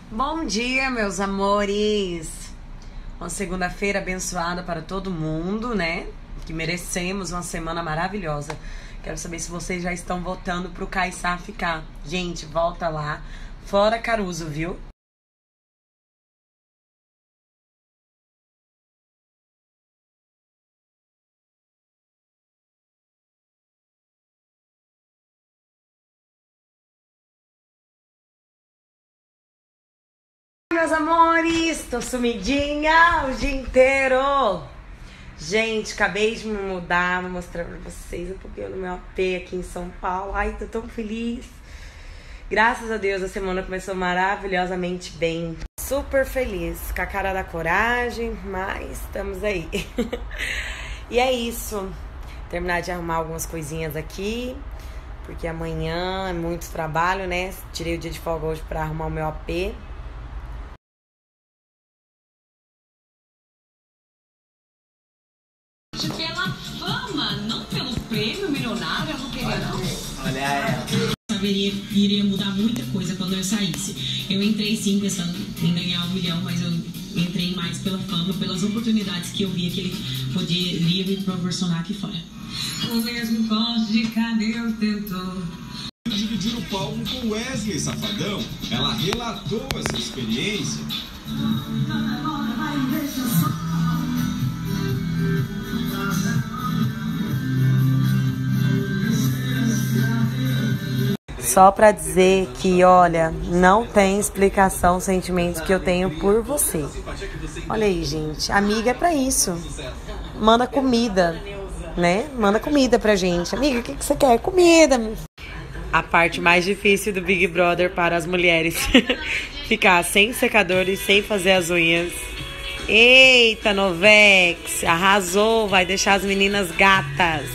Bom dia, meus amores! Uma segunda-feira abençoada para todo mundo, né? Que merecemos uma semana maravilhosa. Quero saber se vocês já estão votando pro Caiçá ficar. Gente, volta lá. Fora Caruso, viu? Meus amores, tô sumidinha o dia inteiro. Gente, acabei de me mudar, vou mostrar pra vocês um pouquinho do meu AP aqui em São Paulo. Ai, tô tão feliz. Graças a Deus, a semana começou maravilhosamente bem. Super feliz, com a cara da coragem, mas estamos aí. E é isso. Terminar de arrumar algumas coisinhas aqui, porque amanhã é muito trabalho, né? Tirei o dia de folga hoje pra arrumar o meu AP. Pela fama, não pelo prêmio milionário, eu não queria não. Olha ela. Iria mudar muita coisa quando eu saísse. Eu entrei sim pensando em ganhar 1 milhão, mas eu entrei mais pela fama, pelas oportunidades que eu via que ele poderia me proporcionar aqui fora. O mesmo corte de cabelo tentou dividir o palco com Wesley Safadão. Ela relatou essa experiência. Só pra dizer que, olha, não tem explicação o sentimento que eu tenho por você. Olha aí, gente. Amiga é pra isso. Manda comida, né? Manda comida pra gente. Amiga, o que você quer? Comida. A parte mais difícil do Big Brother para as mulheres. Ficar sem secador e sem fazer as unhas. Eita, Novex. Arrasou. Vai deixar as meninas gatas.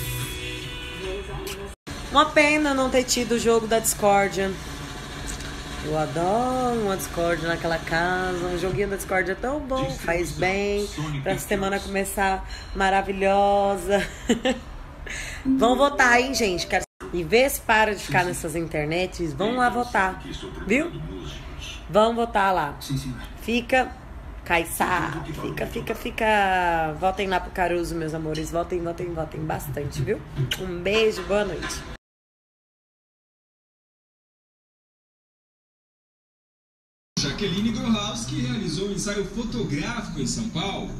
Uma pena não ter tido o jogo da discórdia. Eu adoro uma discórdia naquela casa. Um joguinho da discórdia é tão bom, faz bem. Pra semana começar maravilhosa. Vão votar, hein, gente? E vê se para de ficar nessas internets. Vão lá votar, viu? Vão votar lá. Fica... Caiçá, fica. Votem lá pro Caruso, meus amores. Votem bastante, viu? Um beijo, boa noite. Jaqueline Grohowski realizou um ensaio fotográfico em São Paulo.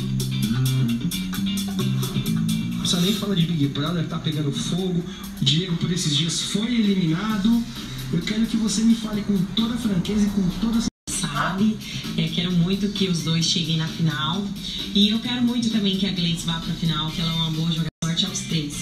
Não precisa nem falar de Big Brother, tá pegando fogo. O Diego, por esses dias, foi eliminado. Eu quero que você me fale com toda a franqueza e com toda a... sabe? Quero muito que os dois cheguem na final. E eu quero muito também que a Gleice vá pra final, que ela é uma boa jogadora. Sorte aos três.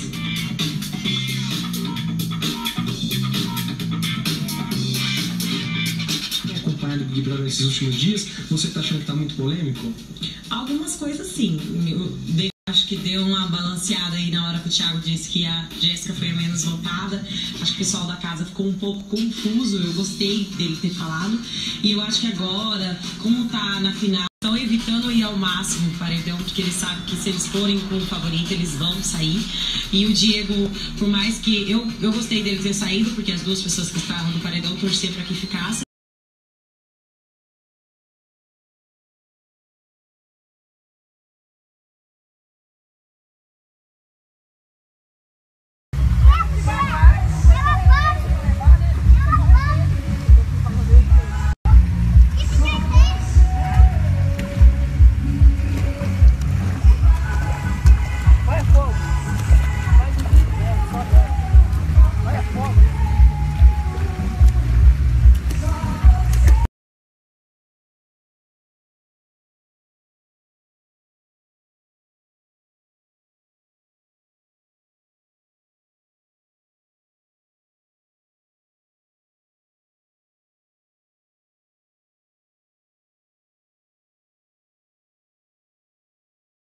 Acompanhado o Big Brother nesses últimos dias, você tá achando que tá muito polêmico? Algumas coisas sim. Acho que deu uma balanceada aí na hora que o Thiago disse que a Jéssica foi a menos votada. Acho que o pessoal da casa ficou um pouco confuso. Eu gostei dele ter falado. E eu acho que agora, como tá na final, estão evitando ir ao máximo o paredão, porque eles sabem que se eles forem com o favorito, eles vão sair. E o Diego, por mais que eu gostei dele ter saído, porque as duas pessoas que estavam no paredão torceram para que ficasse.